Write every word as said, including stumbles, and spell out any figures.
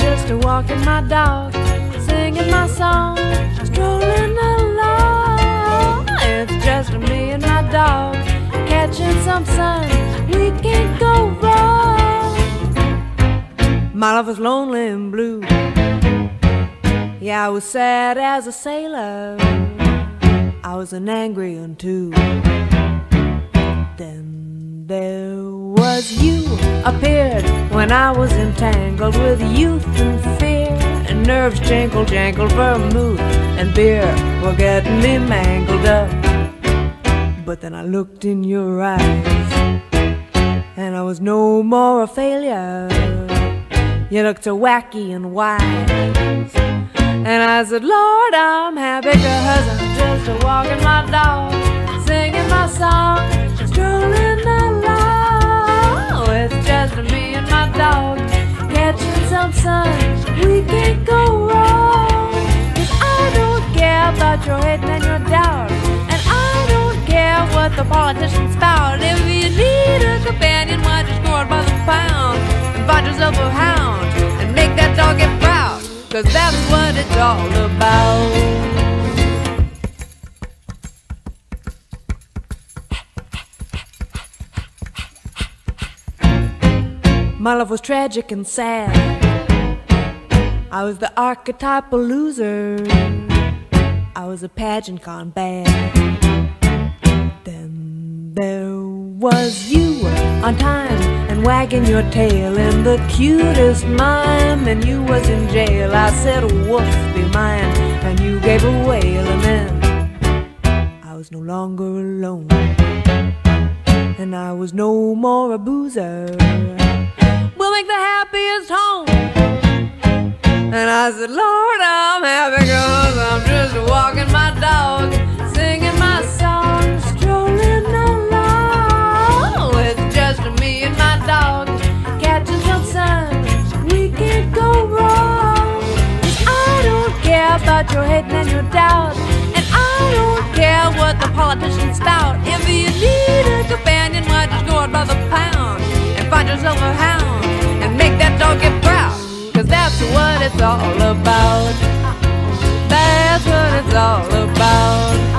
just a walking my dog, singing my song, strolling along. It's just me and my dog, catching some sun, we can't go wrong. My love was lonely and blue, yeah, I was sad as a sailor, I was an angry one too. Then there was you, appeared when I was entangled with youth and fear, and nerves jangled, jangled, vermouth and beer were getting me mangled up. But then I looked in your eyes, and I was no more a failure. You looked so wacky and wise, and I said, Lord, I'm happy, 'cause I'm just a walking my dog, singing my song, strolling along. It's just me and my dog, catching some sun, we can't go wrong. 'Cause I don't care about your hate and your doubt, and I don't care what the politicians spout. If you need a companion, why just go out by the pound and find yourself a hound and make that dog get proud, 'cause that's what it's all about. My love was tragic and sad, I was the archetypal loser, I was a pageant gone bad. Then there was you, on time and wagging your tail in the cutest mime, and you was in jail. I said, woof, be mine, and you gave a wail, and then I was no longer alone, and I was no more a boozer. We'll make the happiest home. And I said, Lord, I'm happy, 'cause I'm just walking my dog, singing my song, strolling along. It's just me and my dog, catching some sun, we can't go wrong. 'Cause I don't care about your hate and your doubt, and I don't care what the politicians spout. If you need a companion, why just go out by the pound and find yourself a hound and make that dog get proud, 'cause that's what it's all about. That's what it's all about.